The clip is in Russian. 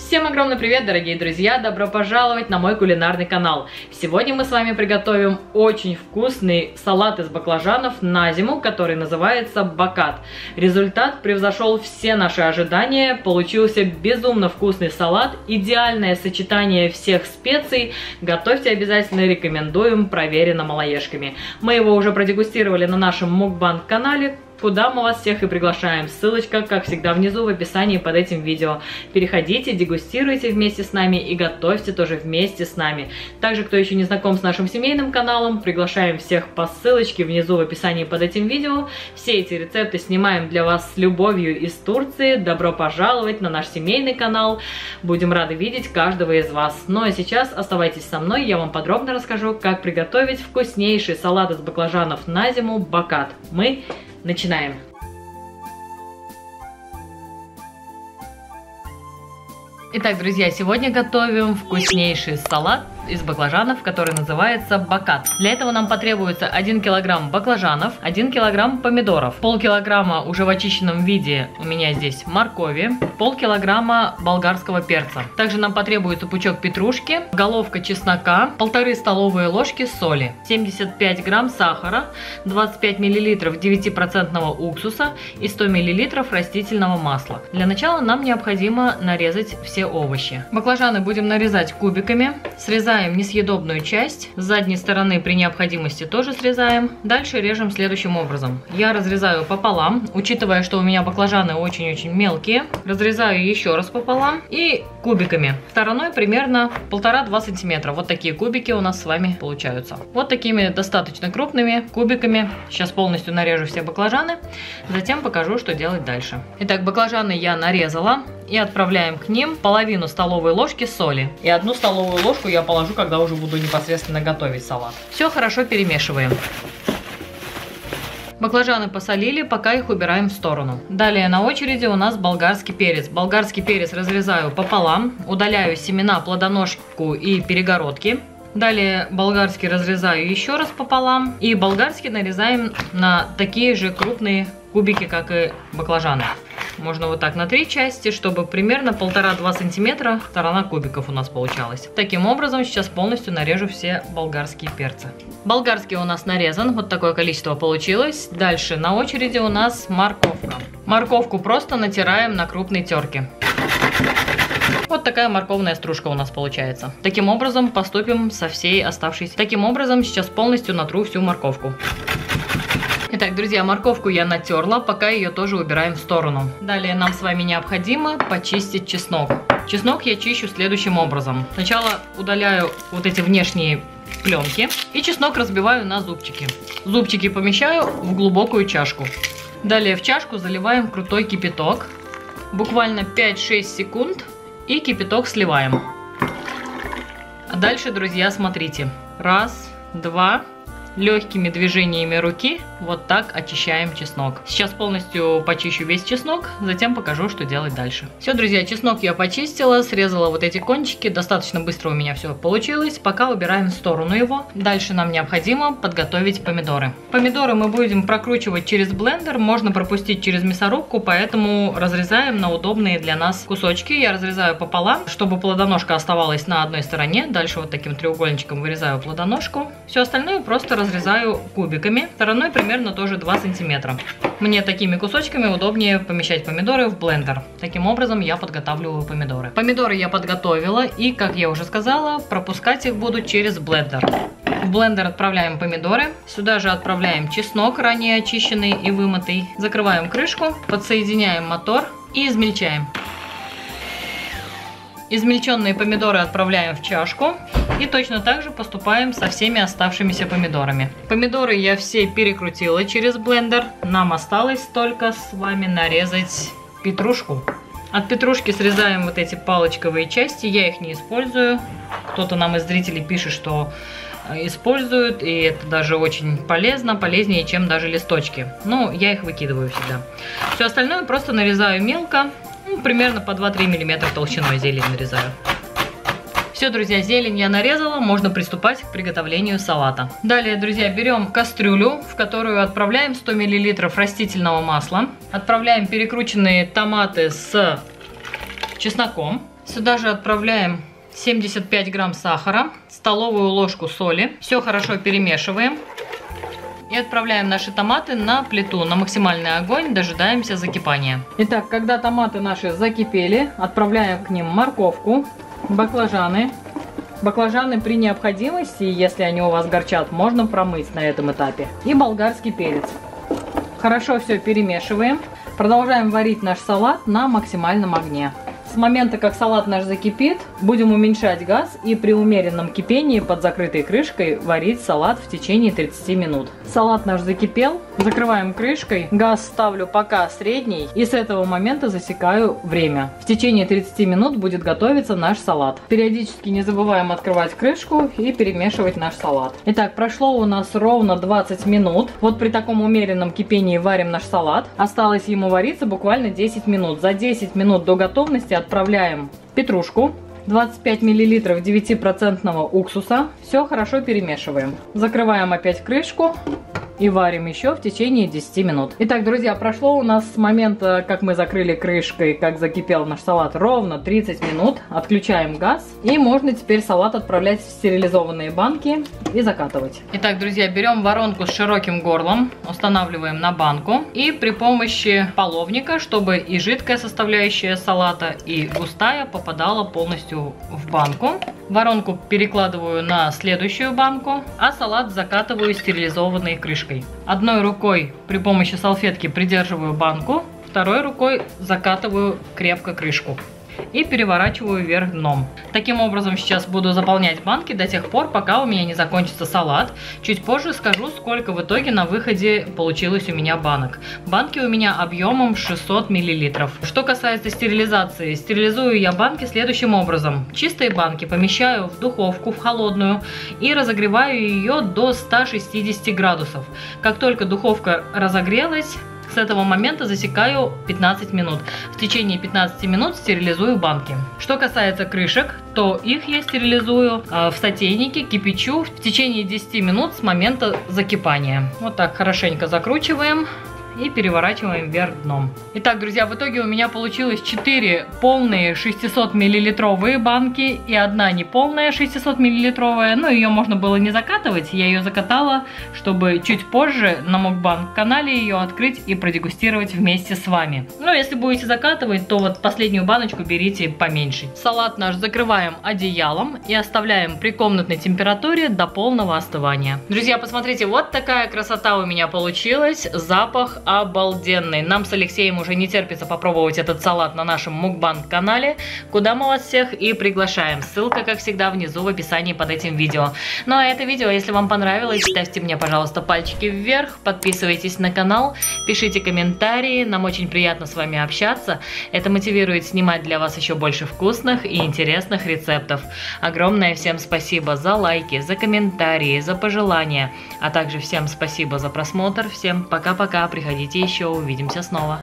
Всем огромный привет, дорогие друзья! Добро пожаловать на мой кулинарный канал. Сегодня мы с вами приготовим очень вкусный салат из баклажанов на зиму, который называется бакат. Результат превзошел все наши ожидания. Получился безумно вкусный салат, идеальное сочетание всех специй. Готовьте обязательно, рекомендуем, проверено малоежками. Мы его уже продегустировали на нашем мукбанг канале, куда мы вас всех и приглашаем. Ссылочка, как всегда, внизу в описании под этим видео. Переходите, дегустируйте вместе с нами и готовьте тоже вместе с нами. Также, кто еще не знаком с нашим семейным каналом, приглашаем всех по ссылочке внизу в описании под этим видео. Все эти рецепты снимаем для вас с любовью из Турции. Добро пожаловать на наш семейный канал. Будем рады видеть каждого из вас. Ну а сейчас оставайтесь со мной, я вам подробно расскажу, как приготовить вкуснейший салат из баклажанов на зиму бакат. Мы начинаем. Итак, друзья, сегодня готовим вкуснейший салат из баклажанов, который называется бакат. Для этого нам потребуется 1 килограмм баклажанов, 1 килограмм помидоров, полкилограмма уже в очищенном виде у меня здесь моркови, полкилограмма болгарского перца. Также нам потребуется пучок петрушки, головка чеснока, 1,5 столовые ложки соли, 75 грамм сахара, 25 миллилитров 9% уксуса и 100 миллилитров растительного масла. Для начала нам необходимо нарезать все овощи. Баклажаны будем нарезать кубиками, срезаем несъедобную часть, с задней стороны при необходимости тоже срезаем. Дальше режем следующим образом. Я разрезаю пополам, учитывая, что у меня баклажаны очень-очень мелкие. Разрезаю еще раз пополам и кубиками. Стороной примерно 1,5-2 сантиметра. Вот такие кубики у нас с вами получаются. Вот такими достаточно крупными кубиками. Сейчас полностью нарежу все баклажаны. Затем покажу, что делать дальше. Итак, баклажаны я нарезала. И отправляем к ним половину столовой ложки соли. И 1 столовую ложку я положу, когда уже буду непосредственно готовить салат. Все хорошо перемешиваем. Баклажаны посолили, пока их убираем в сторону. Далее на очереди у нас болгарский перец. Болгарский перец разрезаю пополам, удаляю семена, плодоножку и перегородки. Далее болгарский разрезаю еще раз пополам. И болгарский нарезаем на такие же крупные кубики, как и баклажаны. Можно вот так на 3 части, чтобы примерно 1,5-2 сантиметра сторона кубиков у нас получалась. Таким образом сейчас полностью нарежу все болгарские перцы. Болгарский у нас нарезан, вот такое количество получилось. Дальше на очереди у нас морковка. Морковку просто натираем на крупной терке. Вот такая морковная стружка у нас получается. Таким образом поступим со всей оставшейся. Таким образом сейчас полностью натру всю морковку. Итак, друзья, морковку я натерла, пока ее тоже убираем в сторону. Далее нам с вами необходимо почистить чеснок. Чеснок я чищу следующим образом. Сначала удаляю вот эти внешние пленки и чеснок разбиваю на зубчики. Зубчики помещаю в глубокую чашку. Далее в чашку заливаем крутой кипяток. Буквально 5-6 секунд и кипяток сливаем. А дальше, друзья, смотрите. 1, 2. Легкими движениями руки вот так очищаем чеснок. Сейчас полностью почищу весь чеснок, затем покажу, что делать дальше. Все, друзья, чеснок я почистила, срезала вот эти кончики. Достаточно быстро у меня все получилось. Пока убираем в сторону его. Дальше нам необходимо подготовить помидоры. Помидоры мы будем прокручивать через блендер, можно пропустить через мясорубку, поэтому разрезаем на удобные для нас кусочки. Я разрезаю пополам, чтобы плодоножка оставалась на одной стороне. Дальше вот таким треугольничком вырезаю плодоножку. Все остальное просто разрезаю кубиками, стороной примерно тоже 2 сантиметра. Мне такими кусочками удобнее помещать помидоры в блендер. Таким образом я подготавливаю помидоры. Помидоры я подготовила и, как я уже сказала, пропускать их буду через блендер. В блендер отправляем помидоры, сюда же отправляем чеснок, ранее очищенный и вымытый. Закрываем крышку, подсоединяем мотор и измельчаем. Измельченные помидоры отправляем в чашку. И точно так же поступаем со всеми оставшимися помидорами. Помидоры я все перекрутила через блендер. Нам осталось только с вами нарезать петрушку. От петрушки срезаем вот эти палочковые части. Я их не использую. Кто-то нам из зрителей пишет, что используют. И это даже очень полезно. Полезнее, чем даже листочки. Но я их выкидываю всегда. Все остальное просто нарезаю мелко. Примерно по 2-3 мм толщиной зелень нарезаю. Все, друзья, зелень я нарезала, можно приступать к приготовлению салата. Далее, друзья, берем кастрюлю, в которую отправляем 100 мл растительного масла. Отправляем перекрученные томаты с чесноком. Сюда же отправляем 75 грамм сахара, столовую ложку соли. Все хорошо перемешиваем. И отправляем наши томаты на плиту, на максимальный огонь, дожидаемся закипания. Итак, когда томаты наши закипели, отправляем к ним морковку, баклажаны. Баклажаны при необходимости, если они у вас горчат, можно промыть на этом этапе. И болгарский перец. Хорошо все перемешиваем. Продолжаем варить наш салат на максимальном огне. С момента, как салат наш закипит, будем уменьшать газ и при умеренном кипении под закрытой крышкой варить салат в течение 30 минут. Салат наш закипел, закрываем крышкой, газ ставлю пока средний и с этого момента засекаю время. В течение 30 минут будет готовиться наш салат. Периодически не забываем открывать крышку и перемешивать наш салат. Итак, прошло у нас ровно 20 минут. Вот при таком умеренном кипении варим наш салат. Осталось ему вариться буквально 10 минут. За 10 минут до готовности отправляем петрушку, 25 мл 9% уксуса. Все хорошо перемешиваем. Закрываем опять крышку и варим еще в течение 10 минут. Итак, друзья, прошло у нас с момента, как мы закрыли крышкой, как закипел наш салат, ровно 30 минут. Отключаем газ и можно теперь салат отправлять в стерилизованные банки и закатывать. Итак, друзья, берем воронку с широким горлом, устанавливаем на банку и при помощи половника, чтобы и жидкая составляющая салата, и густая попадала полностью в банку. Воронку перекладываю на следующую банку, а салат закатываю стерилизованной крышкой. Одной рукой при помощи салфетки придерживаю банку, второй рукой закатываю крепко крышку и переворачиваю вверх дном. Таким образом сейчас буду заполнять банки до тех пор, пока у меня не закончится салат. Чуть позже скажу, сколько в итоге на выходе получилось у меня банок. Банки у меня объемом 600 мл. Что касается стерилизации, стерилизую я банки следующим образом. Чистые банки помещаю в духовку, в холодную, и разогреваю ее до 160 градусов. Как только духовка разогрелась, с этого момента засекаю 15 минут. В течение 15 минут стерилизую банки. Что касается крышек, то их я стерилизую в сотейнике, кипячу в течение 10 минут с момента закипания. Вот так хорошенько закручиваем и переворачиваем вверх дном. Итак, друзья, в итоге у меня получилось 4 полные 600 миллилитровые банки и одна неполная 600 миллилитровая. Но ее можно было не закатывать, я ее закатала, чтобы чуть позже на Мукбанг канале ее открыть и продегустировать вместе с вами. Но если будете закатывать, то вот последнюю баночку берите поменьше. Салат наш закрываем одеялом и оставляем при комнатной температуре до полного остывания. Друзья, посмотрите, вот такая красота у меня получилась. Запах обалденный. Нам с Алексеем уже не терпится попробовать этот салат на нашем Мукбанг канале, куда мы вас всех и приглашаем. Ссылка, как всегда, внизу в описании под этим видео. Ну а это видео, если вам понравилось, ставьте мне, пожалуйста, пальчики вверх, подписывайтесь на канал, пишите комментарии, нам очень приятно с вами общаться. Это мотивирует снимать для вас еще больше вкусных и интересных рецептов. Огромное всем спасибо за лайки, за комментарии, за пожелания, а также всем спасибо за просмотр. Всем пока-пока, приходите еще, увидимся снова.